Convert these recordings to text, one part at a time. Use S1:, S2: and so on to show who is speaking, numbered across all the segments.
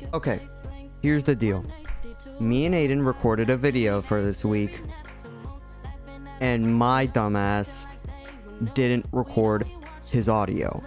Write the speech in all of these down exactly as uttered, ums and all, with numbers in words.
S1: Okay, here's the deal. Me and Ayden recorded a video for this week, and my dumbass didn't record his audio.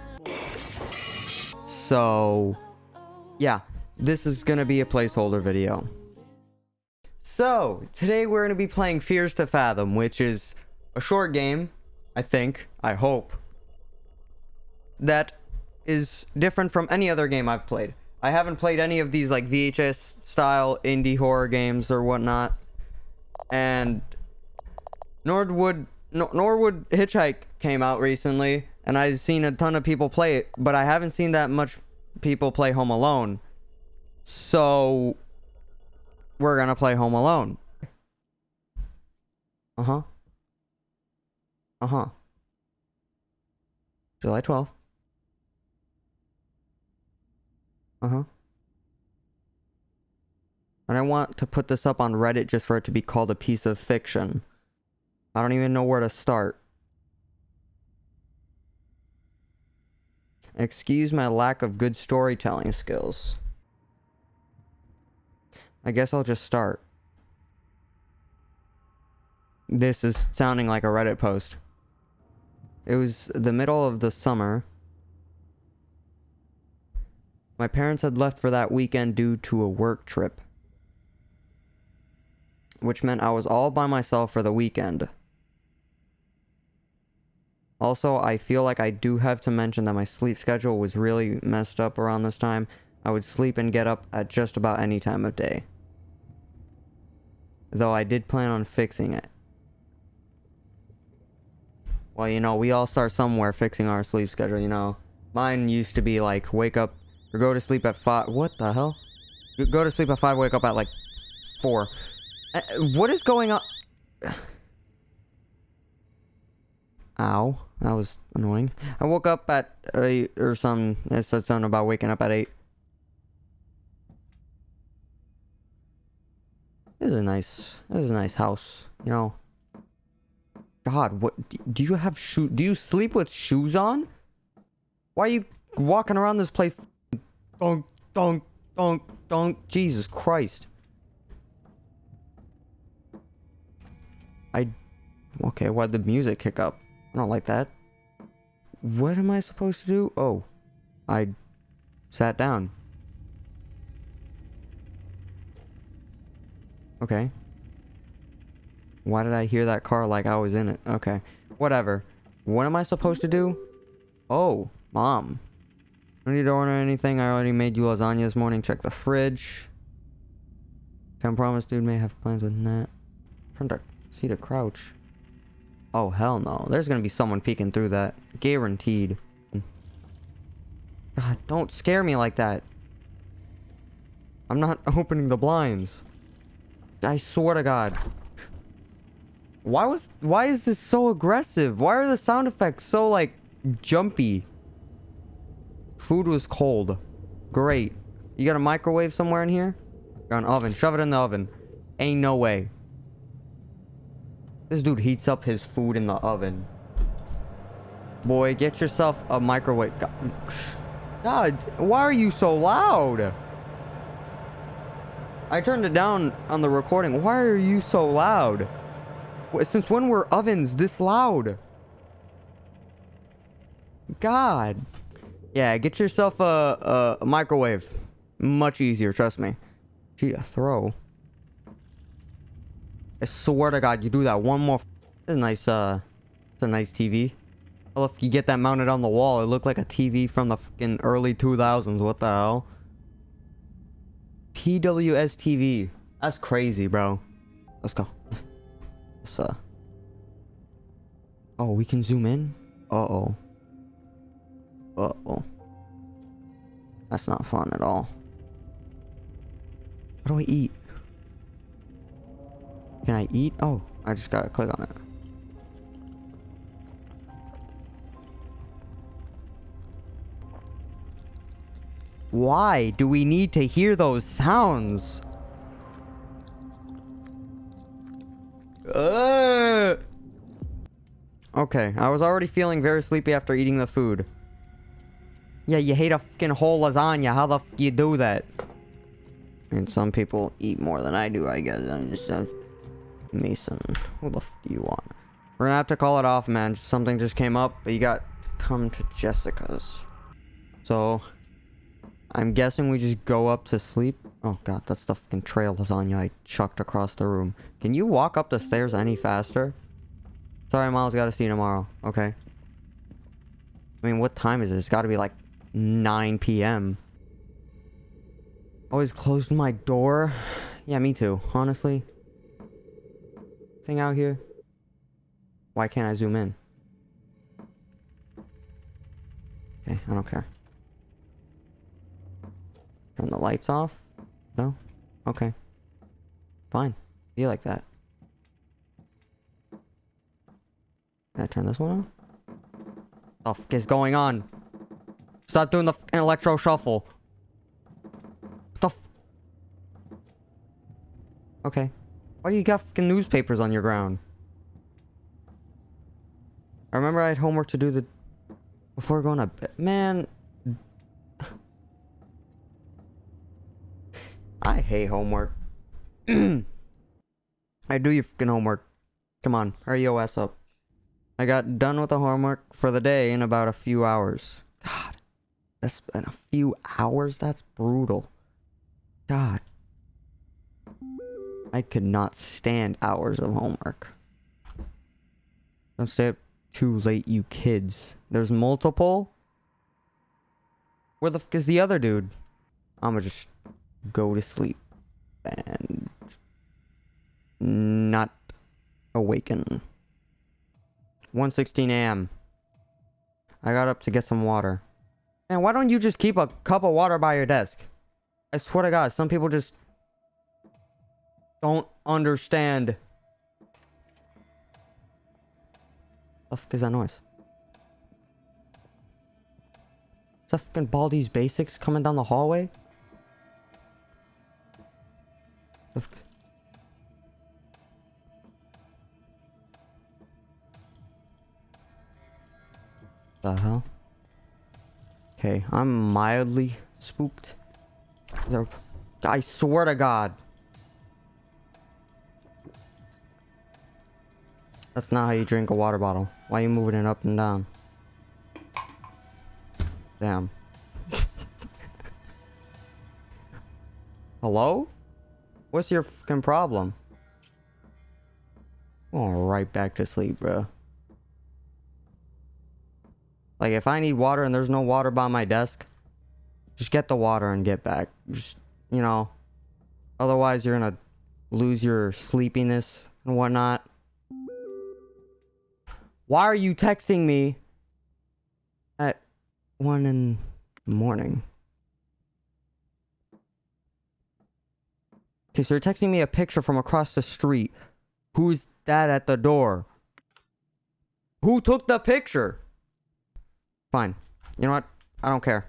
S1: So, yeah, this is gonna be a placeholder video. So, today we're gonna be playing Fears to Fathom, which is a short game, I think, I hope, that is different from any other game I've played. I haven't played any of these like V H S style indie horror games or whatnot, and nor would no, nor would Hitchhike came out recently, and I've seen a ton of people play it, but I haven't seen that much people play Home Alone. So we're gonna play Home Alone. Uh-huh. Uh-huh. July twelfth. Uh-huh. And I want to put this up on Reddit just for it to be called a piece of fiction. I don't even know where to start. Excuse my lack of good storytelling skills. I guess I'll just start. This is sounding like a Reddit post. It was the middle of the summer. My parents had left for that weekend due to a work trip, which meant I was all by myself for the weekend. Also, I feel like I do have to mention that my sleep schedule was really messed up around this time. I would sleep and get up at just about any time of day, though I did plan on fixing it. Well, you know, we all start somewhere fixing our sleep schedule, you know. Mine used to be like, wake up, or go to sleep at five. What the hell? Go to sleep at five, wake up at like four. Uh, what is going on? Ow, that was annoying. I woke up at eight or some. It said something about waking up at eight. This is a nice. This is a nice house, you know. God, what do you have? Shoe? Do you sleep with shoes on? Why are you walking around this place? Donk, donk, donk, donk. Jesus Christ. I... Okay, why'd the music kick up? I don't like that. What am I supposed to do? Oh. I sat down. Okay. Why did I hear that car like I was in it? Okay. Whatever. What am I supposed to do? Oh, Mom. I don't need to order anything. I already made you lasagna this morning. Check the fridge. Can't promise dude may have plans with Nat. Turn to see to crouch. Oh, hell no. There's gonna be someone peeking through that. Guaranteed. God, don't scare me like that. I'm not opening the blinds. I swear to God. Why was... Why is this so aggressive? Why are the sound effects so, like, jumpy? Food was cold. Great. You got a microwave somewhere in here? Got an oven. Shove it in the oven. Ain't no way. This dude heats up his food in the oven. Boy, get yourself a microwave. God, God, why are you so loud? I turned it down on the recording. Why are you so loud? Since when were ovens this loud? God. Yeah, get yourself a, a microwave. Much easier, trust me. Gee, a throw. I swear to God, you do that one more. It's a nice, uh, it's a nice T V. Well, if you get that mounted on the wall, it looked like a T V from the fucking early two thousands. What the hell? P W S T V. That's crazy, bro. Let's go. Let's, uh. Oh, we can zoom in? Uh-oh. Uh-oh. That's not fun at all. How do I eat? Can I eat? Oh, I just gotta click on it. Why do we need to hear those sounds? Uh. Okay, I was already feeling very sleepy after eating the food. Yeah, you hate a fucking whole lasagna. How the f you do that? And some people eat more than I do, I guess. I'm just uh, Mason. What the f do you want? We're gonna have to call it off, man. Something just came up, but you got to come to Jessica's. So, I'm guessing we just go up to sleep. Oh god, that's the fucking trail lasagna I chucked across the room. Can you walk up the stairs any faster? Sorry, Miles, gotta see you tomorrow. Okay. I mean, what time is it? It's gotta be like nine P M Always closed my door. Yeah, me too, honestly. Thing out here. Why can't I zoom in? Okay, I don't care. Turn the lights off? No? Okay. Fine. Be like that. Can I turn this one on? What the fuck is going on? Stop doing the fucking electro shuffle. What the f- Okay. Why do you got fucking newspapers on your ground? I remember I had homework to do the... before going to bed. Man. I hate homework. I do your fucking homework. Come on, hurry your ass up. I got done with the homework for the day in about a few hours. God. That's been a few hours? That's brutal. God. I could not stand hours of homework. Don't stay up too late, you kids. There's multiple? Where the fuck is the other dude? I'ma just go to sleep. And... not awaken. one sixteen A M I got up to get some water. Man, why don't you just keep a cup of water by your desk? I swear to God, some people just don't understand. What the fuck is that noise? Is that fucking Baldi's Basics coming down the hallway? The fuck? The hell? Okay, I'm mildly spooked. There, I swear to God. That's not how you drink a water bottle. Why are you moving it up and down? Damn. Hello? What's your fucking problem? Oh, right back to sleep, bro. Like, if I need water and there's no water by my desk, just get the water and get back. Just, you know. Otherwise, you're gonna lose your sleepiness and whatnot. Why are you texting me at one in the morning? Okay, so you're texting me a picture from across the street. Who's that at the door? Who took the picture? Fine. You know what? I don't care.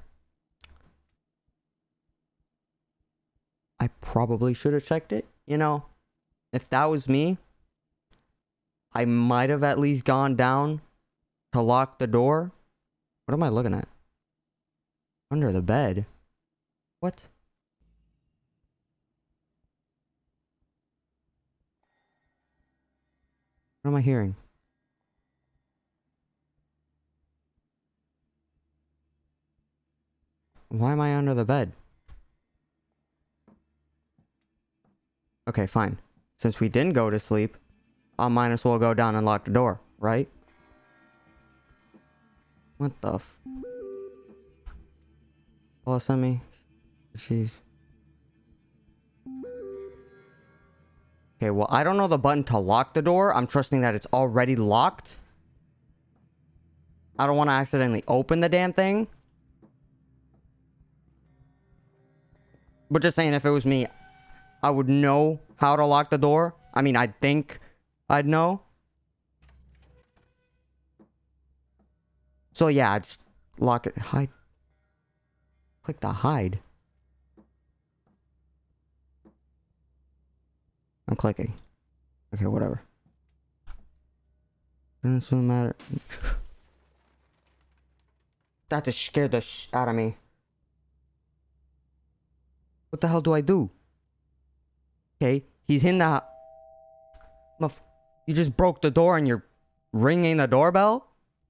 S1: I probably should have checked it. You know, if that was me, I might have at least gone down to lock the door. What am I looking at? Under the bed? What? What am I hearing? Why am I under the bed? Okay, fine. Since we didn't go to sleep, I might as well go down and lock the door, right? What the f... Hello, send me. Jeez. Okay, well, I don't know the button to lock the door. I'm trusting that it's already locked. I don't want to accidentally open the damn thing. But just saying, if it was me, I would know how to lock the door. I mean, I think I'd know. So yeah, just lock it. Hide. Click the hide. I'm clicking. Okay, whatever. Doesn't matter. That just scared the sh out of me. What the hell do I do? Okay, he's in the... Muff, you just broke the door and you're ringing the doorbell?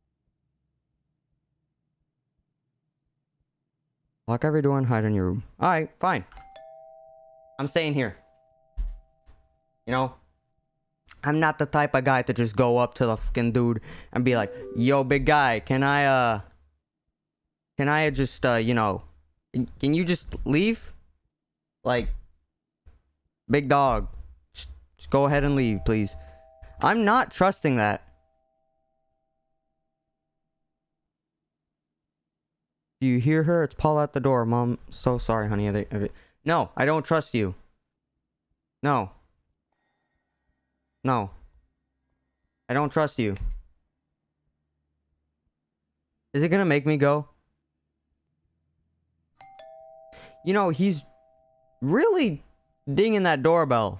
S1: Lock every door and hide in your room. Alright, fine. I'm staying here. You know? I'm not the type of guy to just go up to the fucking dude and be like, yo, big guy, can I, uh... Can I just, uh, you know... Can, can you just leave? Like... Big dog. Just, just go ahead and leave, please. I'm not trusting that. Do you hear her? It's Paul at the door. Mom, so sorry, honey. Are they, are they... No, I don't trust you. No. No. I don't trust you. Is it gonna make me go? You know, he's really dinging that doorbell.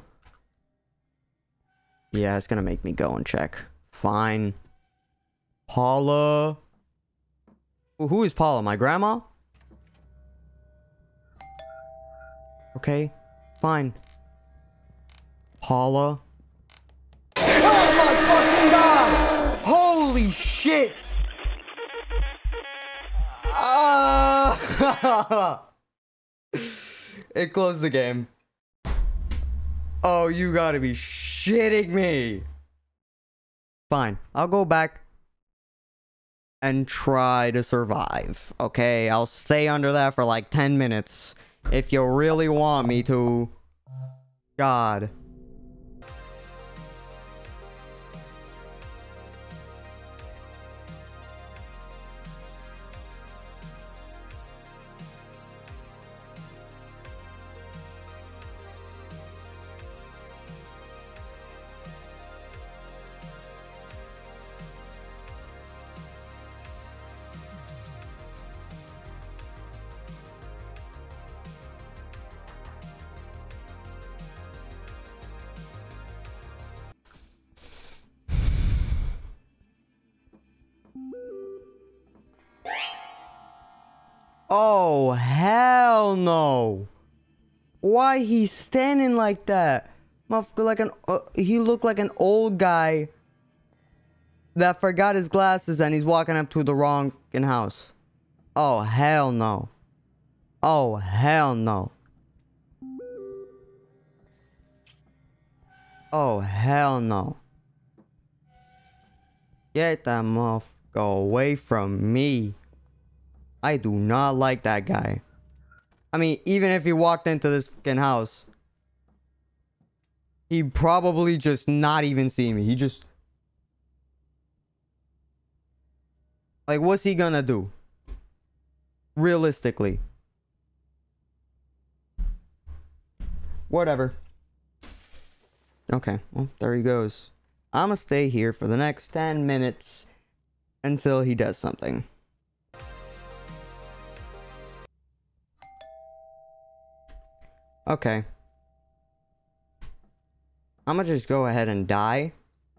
S1: Yeah, it's gonna make me go and check. Fine. Paula. Who is Paula? My grandma? Okay, fine. Paula. Oh my fucking god! Holy shit! Ah! It closed the game. Oh, you gotta be shitting me. Fine, I'll go back and try to survive. Okay, I'll stay under that for like ten minutes. If you really want me to. God. Oh, hell no. Why he's standing like that? Motherfucker, like an, uh, he looked like an old guy that forgot his glasses and he's walking up to the wrong fucking house. Oh, hell no. Oh, hell no. Oh, hell no. Get that motherfucker away from me. I do not like that guy. I mean, even if he walked into this fucking house, he'd probably just not even see me. He just... Like, what's he gonna do? Realistically. Whatever. Okay, well, there he goes. I'm gonna stay here for the next ten minutes until he does something. Okay. I'm gonna just go ahead and die.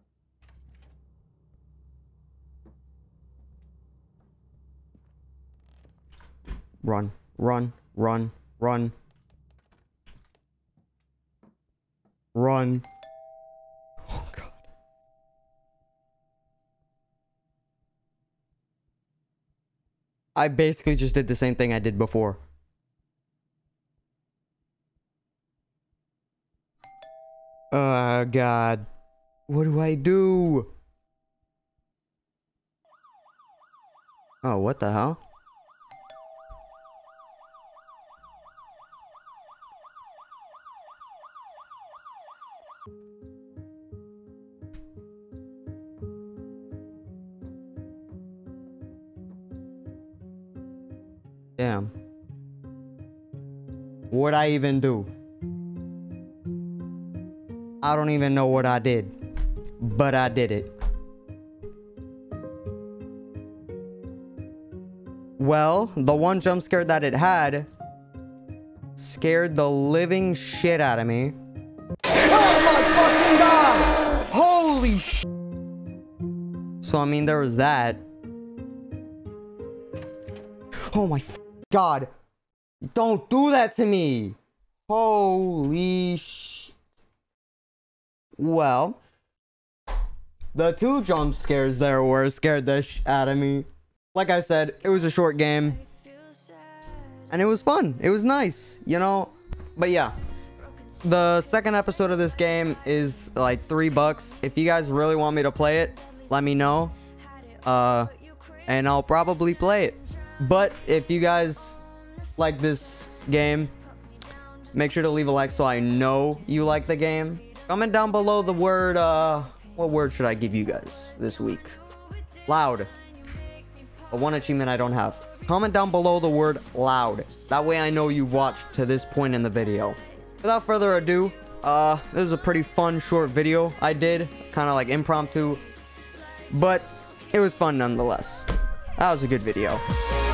S1: Run, run, run, run. Run. Oh, God. I basically just did the same thing I did before. Oh, God. What do I do? Oh, what the hell? Damn. What'd I even do? I don't even know what I did, but I did it. Well, the one jump scare that it had scared the living shit out of me. Oh my fucking god! Holy sh! So I mean, there was that. Oh my god! Don't do that to me! Holy sh! Well, the two jump scares there were scared the sh out of me. Like I said, it was a short game. And it was fun. It was nice, you know? But yeah. The second episode of this game is like three bucks. If you guys really want me to play it, let me know. Uh, and I'll probably play it. But if you guys like this game, make sure to leave a like so I know you like the game. Comment down below the word, uh, what word should I give you guys this week? Loud. A one achievement I don't have. Comment down below the word loud. That way I know you've watched to this point in the video. Without further ado, uh, this is a pretty fun short video I did. Kind of like impromptu. But it was fun nonetheless. That was a good video.